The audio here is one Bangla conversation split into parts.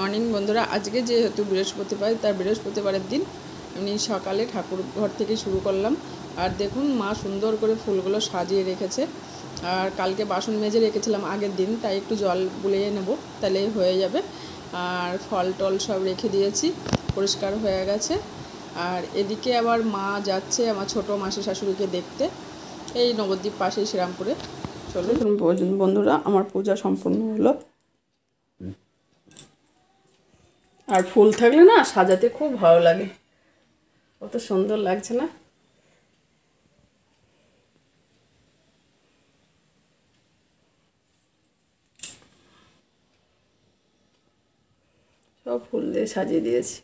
মর্নিং বন্ধুরা। আজকে যেহেতু বৃহস্পতিবার, তার বৃহস্পতিবারের দিন আমি সকালে ঠাকুর ঘর থেকে শুরু করলাম। আর দেখুন মা সুন্দর করে ফুলগুলো সাজিয়ে রেখেছে। আর কালকে বাসন মেজে রেখেছিলাম আগের দিন, তাই একটু জল বুলিয়ে নেব, তাহলে হয়ে যাবে। আর ফল টল সব রেখে দিয়েছি, পরিষ্কার হয়ে গেছে। আর এদিকে আবার মা যাচ্ছে আমার ছোটো মাসি শাশুড়িকে দেখতে, এই নবদ্বীপ পাশেই শ্রীরামপুরে। চলুন বন্ধুরা, আমার পূজা সম্পূর্ণ হলো। আর ফুল থাকলে না সাজাতে খুব ভালো লাগে, কত সুন্দর লাগছে না। সব ফুল দিয়ে সাজিয়ে দিয়েছি।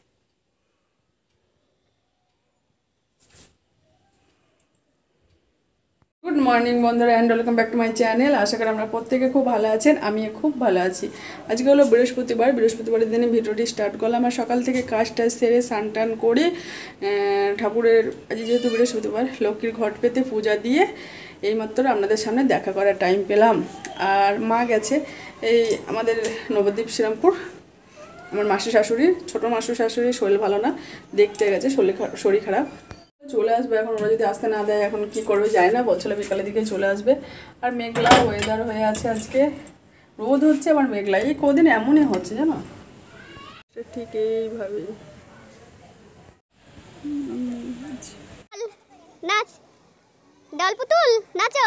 গুড মর্নিং বন্ধুরা, and welcome back to my channel. আশা করি আমরা প্রত্যেকে খুব ভালো আছেন, আমি খুব ভালো আছি। আজকে হলো বৃহস্পতিবারের দিনে ভিডিওটি স্টার্ট করলাম। আর সকাল থেকে কাজটা সেরে স্নান টান করে ঠাকুরের, আজ যেহেতু বৃহস্পতিবার, লক্ষ্মীর ঘট পেতে পূজা দিয়ে এইমাত্র আপনাদের সামনে দেখা করার টাইম পেলাম। আর মা গেছে এই আমাদের নবদ্বীপ শ্রীরামপুর, আমার মাসি শাশুড়ির, ছোটো মাসি শাশুড়ির শরীর ভালো না, দেখতে গেছে, শরীর খারাপ। চলে আসবে এখন, ওরা যদি আসতে না দেয় এখন কি করবে যায় না, বলছিল বিকালের দিকে চলে আসবে। আর মেঘলা ওয়েদার হয়ে আছে, আজকে রোদ হচ্ছে আবার মেঘলা, এই কদিন এমনই হচ্ছে জানো, ঠিক এইভাবে। নাচ, ডাল পুতুল নাচো।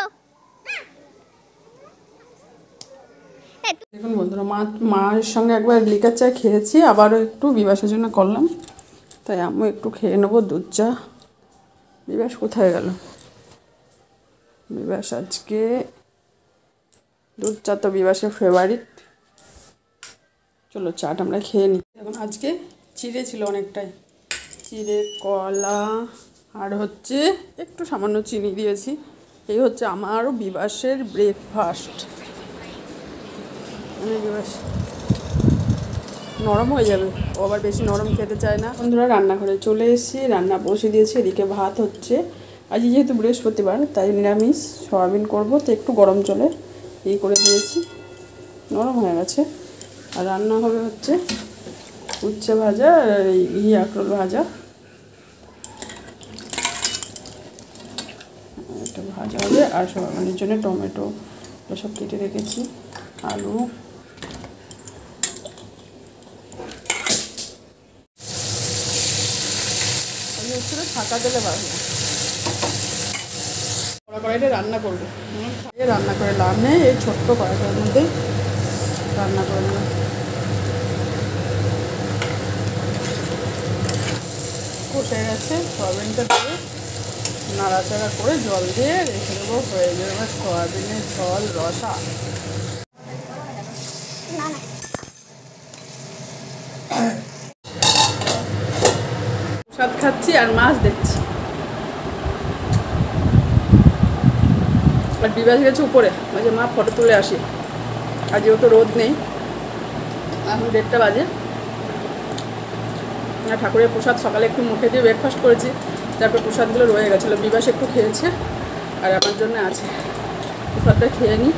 দেখুন বন্ধুরা, মায়ের সঙ্গে একবার লিকার চা খেয়েছি, আবারও একটু বিবাসের জন্য করলাম, তাই আমিও একটু খেয়ে নেবো দুধ চা। বিবাস কোথায় গেল? বিবাস আজকে দুধ চা তো বিবাসের ফেভারিট। চলো চাটা আমরা খেয়ে নিই। এখন আজকে চিড়ে ছিল অনেকটাই, চিড়ে, কলা আর হচ্ছে একটু সামান্য চিনি দিয়েছি। এই হচ্ছে আমারও বিবাসের ব্রেকফাস্ট। মানে বিবাস নরম হয়ে যাবে, ও আবার বেশি নরম খেতে চায় না। বন্ধুরা রান্নাঘরে চলে এসেছি, রান্না বসে দিয়েছি। এদিকে ভাত হচ্ছে, আজ যেহেতু বৃহস্পতিবার তাই নিরামিষ, সয়াবিন করবো, তো একটু গরম জলে এই করে দিয়েছি, নরম হয়ে গেছে। আর রান্না হবে হচ্ছে উচ্ছে ভাজা আর আখরোল ভাজা, এটা ভাজা হবে। আর সয়াবিনের জন্য টমেটো সব কেটে রেখেছি, আলু। ফাঁকা তেলে ভাজবো, কড়া কড়াইটা রান্না করবো, রান্না করে লাভ নেই, এই ছোট্ট কড়াইটার মধ্যে রান্না করে নেব। কষে গেছে, সয়াবিনটা দিয়ে নাড়াচাড়া করে জল দিয়ে রেখে দেবো, হয়ে যাবে সয়াবিনের ঝোল রসা। প্রসাদ খাচ্ছি আর মাছ দেখছি। আর বিবাস গেছে উপরে, মাঝে মা ফটো তুলে আসি। আর যেহেতু রোদ নেই, এখন 1:30 বাজে। ঠাকুরের প্রসাদ সকালে একটু মুখে দিয়ে ব্রেকফাস্ট করেছি, তারপর প্রসাদগুলো রয়ে গেছিলো, বিবাস একটু খেয়েছে আর আমার জন্য আছে। প্রসাদটা খেয়ে নিই।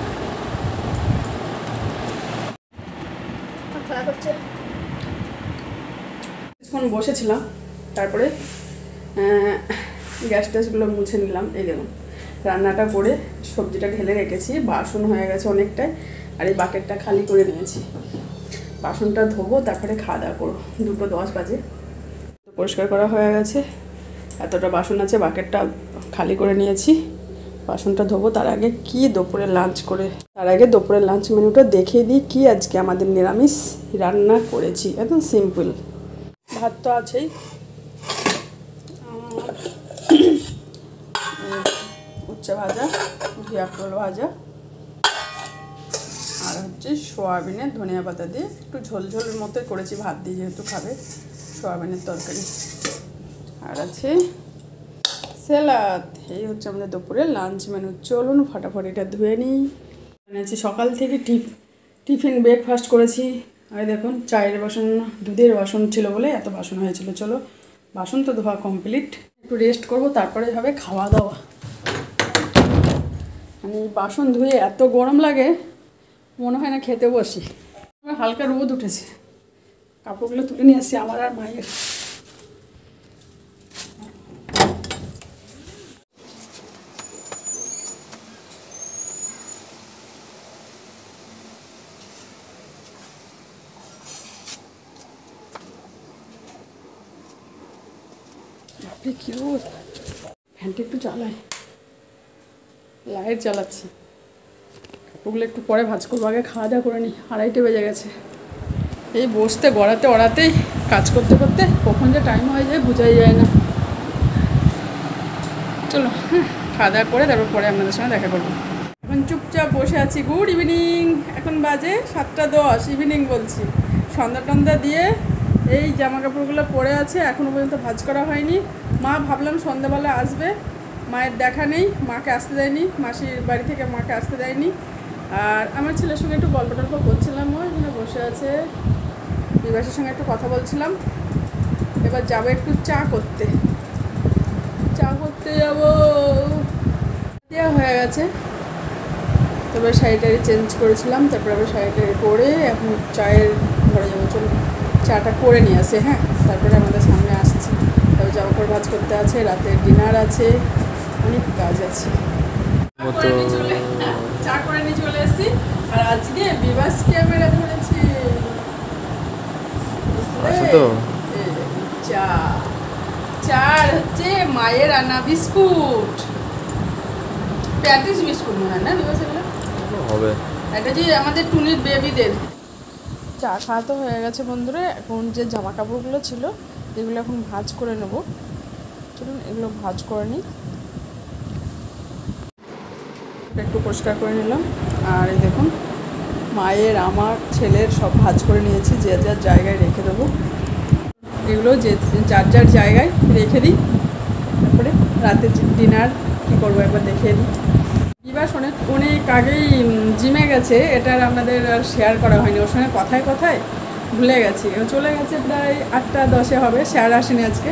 কিছুক্ষণ বসেছিলাম, তারপরে গ্যাস ট্যাসগুলো মুছে নিলাম। এই দেখুন রান্নাটা করে সবজিটা ঢেলে রেখেছি, বাসন হয়ে গেছে অনেকটাই। আর এই বাকেটটা খালি করে নিয়েছি, বাসনটা ধোবো, তারপরে খাওয়া দাওয়া করবো। 2:10 বাজে, পরিষ্কার করা হয়ে গেছে। এতটা বাসন আছে, বাকেটটা খালি করে নিয়েছি, বাসনটা ধোবো। তার আগে দুপুরের লাঞ্চ মেনুটা দেখিয়ে দিই, কি আজকে আমাদের নিরামিষ রান্না করেছি। একদম সিম্পল, ভাত তো আছেই, উচ্ছে ভাজা, আখরোল ভাজা, আর হচ্ছে সয়াবিনের ধনিয়া পাতা দিয়ে একটু ঝোলঝোলের মতোই করেছি, ভাত দিয়ে যেহেতু খাবে, সয়াবিনের তরকারি। আর আছে স্যালাড। এই হচ্ছে আমাদের দুপুরের লাঞ্চ মেনু। চলুন ফটাফট এটা ধুয়ে নিই। বানিয়েছি সকাল থেকে টিফিন ব্রেকফাস্ট করেছি। আর দেখুন চায়ের বাসন, দুধের বাসন ছিল বলে এত বাসন হয়েছিল। চলো বাসন তো ধোয়া কমপ্লিট, একটু রেস্ট করবো, তারপরে হবে খাওয়া দাওয়া। মানে বাসন ধুয়ে এত গরম লাগে, মনে হয় না খেতে বসি। হালকা রোদ উঠেছে, কাপড়গুলো তুলে নিয়ে আসছি আমার আর মায়ের। বাপরে কি রোদ, ফ্যানটা একটু চালাই, লাইট জ্বালাচ্ছি। কাপড়গুলো একটু পরে ভাঁজ করবো, আগে খাওয়া দাওয়া করে নিই। 2:30 বেজে গেছে। এই বসতে গড়াতে ওড়াতেই কাজ করতে করতে কখন যে টাইম হয়ে যায় বোঝাই যায় না। চলো খাওয়া দাওয়া করে তারপর পরে আপনাদের সঙ্গে দেখা করবো। এখন চুপচাপ বসে আছি। Good evening. এখন বাজে 7:10, ইভিনিং বলছি। সন্ধ্যা টন্ধা দিয়ে এই জামা কাপড়গুলো পরে আছে, এখনও পর্যন্ত ভাঁজ করা হয়নি। মা ভাবলাম সন্ধ্যাবেলা আসবে, মায়ের দেখা নেই, মাকে আসতে দেয়নি, মাসির বাড়ি থেকে মাকে আসতে দেয়নি। আর আমার ছেলের সঙ্গে একটু গল্প টল্প করছিলাম, ওই এখানে বসে আছে। বিবাসের সঙ্গে একটু কথা বলছিলাম। এবার যাবো একটু চা করতে যাবো। দেওয়া হয়ে গেছে, তারপরে শাড়িটারি চেঞ্জ করেছিলাম, তারপরে আবার শাড়িটারি পরে এখন চায়ের ঘরে যাবো। চলো চাটা করে নিয়ে আসে। হ্যাঁ, তারপরে আমাদের সামনে আসছি। তারপরে জামা কাপড় ভাঁজ করতে আছে, রাতের ডিনার আছে, অনেক কাজ আছে। চা করে নিয়ে চলে এসেছি। আর আজকে বিবাস ক্যামেরা ধরেছি। চা চার হচ্ছে মায়ের আনা বিস্কুট, প্যাটিস বিস্কুট মনে হয় না বিবাস, এগুলো হবে। এটা যে আমাদের টুনির বেবিদের। চা খাওয়া তো হয়ে গেছে বন্ধুরা। এখন যে জামা কাপড়গুলো ছিল এগুলো এখন ভাঁজ করে নেব। চলুন এগুলো ভাঁজ করে নিই। একটু পরিষ্কার করে নিলাম। আর এই দেখুন মায়ের, আমার, ছেলের সব ভাঁজ করে নিয়েছি, যে যার জায়গায় রেখে দেবো। এগুলো যে যার যার জায়গায় রেখে দিই। তারপরে রাতে ডিনার কী করবো একবার দেখিয়ে দিই। বিবাস অনেক আগেই জিমে গেছে, এটা আর আপনাদের আর শেয়ার করা হয়নি। ওর সঙ্গে কথায় কথায় ভুলে গেছি। চলে গেছে প্রায় 8:10 হবে, শেয়ার আসেনি আজকে।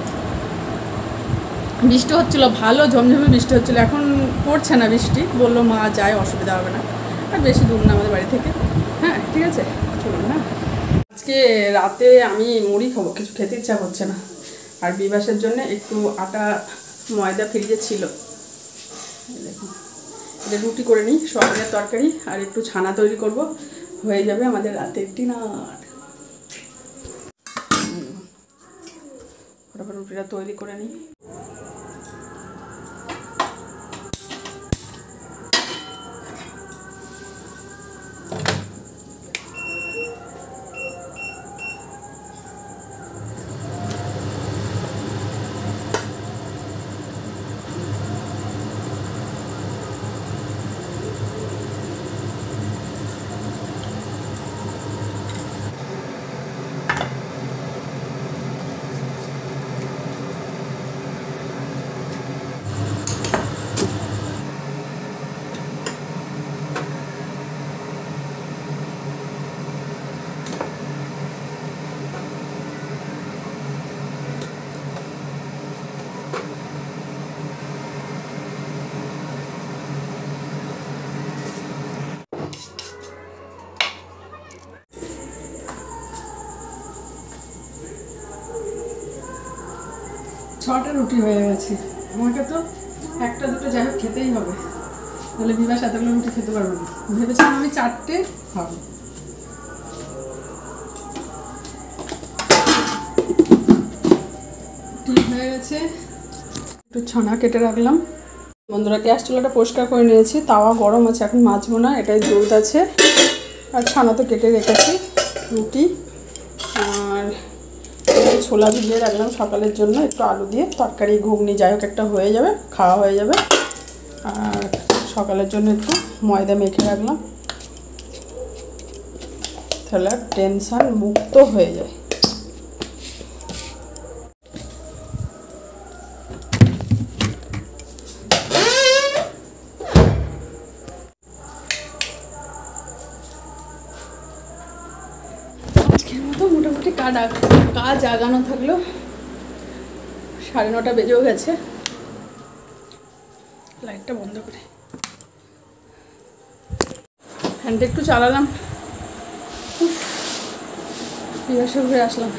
বৃষ্টি হচ্ছিল, ভালো ঝমঝমে বৃষ্টি হচ্ছিলো। এখন পড়ছে না বৃষ্টি, বললো মা যায়, অসুবিধা হবে না, আর বেশি দূর না আমাদের বাড়ি থেকে। হ্যাঁ ঠিক আছে, চলুন। না আজকে রাতে আমি মুড়ি খাবো, কিছু খেতে ইচ্ছা করছে না। আর বিবাসের জন্য একটু আটা ময়দা ফ্রিজে ছিল, দেখুন এটা রুটি করে নিই, সয়াবিনের তরকারি আর একটু ছানা তৈরি করব, হয়ে যাবে আমাদের রাতের ডিনার। ফটাফট রুটিটা তৈরি করে নিই। ছটা রুটি হয়ে গেছে। আমাকে তো একটা দুটো যাই হোক খেতেই হবে, তাহলে বিবাস এতগুলো রুটি খেতে পারবো না। ভেবেছিলাম আমি 4টে হবে। ঠিক হয়ে গেছে। একটু ছানা কেটে রাখলাম। বন্ধুরা গ্যাস চুলাটা পরিষ্কার করে নিয়েছি, তাওয়া গরম আছে, এখন মাজবো না, এটাই দুধ আছে। আর ছানা তো কেটে রেখেছি। রুটি আর ছোলা ভিজিয়ে রাখলাম সকালের জন্য, একটু আলু দিয়ে তরকারি, ঘুগনি যাই হোক একটা হয়ে যাবে, খাওয়া হয়ে যাবে। আর সকালের জন্য একটু ময়দা মেখে রাখলাম, তাহলে টেনশন মুক্ত হয়ে যায়। আজকের মতো মোটামুটি কাজ আগানো থাকলো। 9:30 বেজেও গেছে। লাইটটা বন্ধ করে ফ্যানটা একটু চালালাম। বিবাসে ঘুরে আসলাম,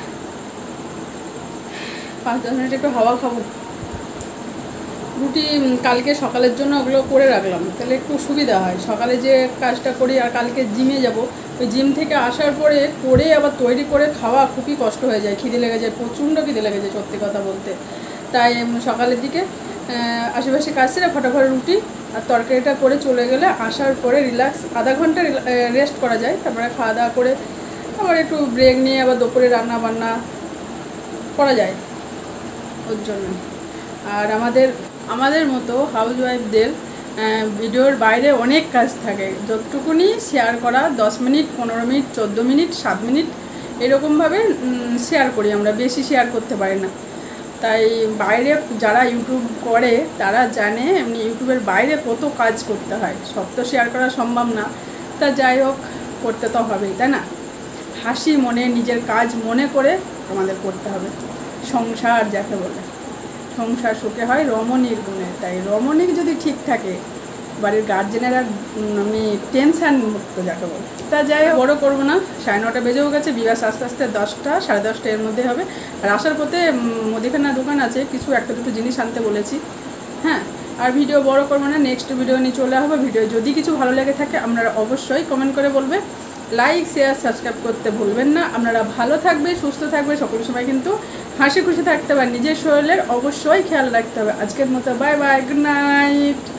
5-10 মিনিট একটু হাওয়া খাবো। রুটি কালকে সকালের জন্য ওগুলো করে রাখলাম, তাহলে একটু সুবিধা হয়। সকালে যে কাজটা করি আর কালকে জিমে যাব, ওই জিম থেকে আসার পরে করে আবার তৈরি করে খাওয়া খুবই কষ্ট হয়ে যায়, খিদে লেগে যায়, প্রচণ্ড খিদে লেগে যায় সত্যি কথা বলতে। তাই সকালের দিকে আশেপাশে কাজ সেরে ফটাফট রুটি আর তরকারিটা করে চলে গেলে আসার পরে রিল্যাক্স আধা ঘন্টা রেস্ট করা যায়, তারপরে খাওয়া দাওয়া করে আবার একটু ব্রেক নিয়ে আবার দুপুরে রান্না বান্না করা যায় ওর জন্য। আর আমাদের মতো হাউসওয়াইফদের ভিডিওর বাইরে অনেক কাজ থাকে, যতটুকুনি শেয়ার করা 10 মিনিট, 15 মিনিট, 14 মিনিট, 7 মিনিট এরকমভাবে শেয়ার করি আমরা, বেশি শেয়ার করতে পারি না। তাই বাইরে যারা ইউটিউব করে তারা জানে এমনি ইউটিউবের বাইরে কত কাজ করতে হয়, সব তো শেয়ার করা সম্ভব না। তা যাই হোক, করতে তো হবেই, তাই না? হাসি মনে নিজের কাজ মনে করে আমাদের করতে হবে। সংসার যাকে বলে, সংসার সুখে হয় রমণীর গুণে। তাই রমণী যদি ঠিক থাকে, বাড়ির গার্জেনেরা আমি টেনশান মুক্ত যাকে বলে। তা যাই হোক, বড়ো করবো না, 9:30 বেজেও গেছে। বিবাস আস্তে আস্তে 10টা 10:30 এর মধ্যে হবে। আর আসার পথে মুদিখানা দোকান আছে, কিছু একটা দুটো জিনিস আনতে বলেছি। হ্যাঁ, আর ভিডিও বড় করবো না, নেক্সট ভিডিও নিয়ে চলে হবে। ভিডিও যদি কিছু ভালো লেগে থাকে আপনারা অবশ্যই কমেন্ট করে বলবে, লাইক শেয়ার সাবস্ক্রাইব করতে ভুলবেন না। আপনারা ভালো থাকবে, সুস্থ থাকবে, সকল সময় কিন্তু হাসি খুশি থাকতে হবে, নিজের শরীরের অবশ্যই খেয়াল রাখতে হবে। আজকের মতো বাই বাই, গুড নাইট।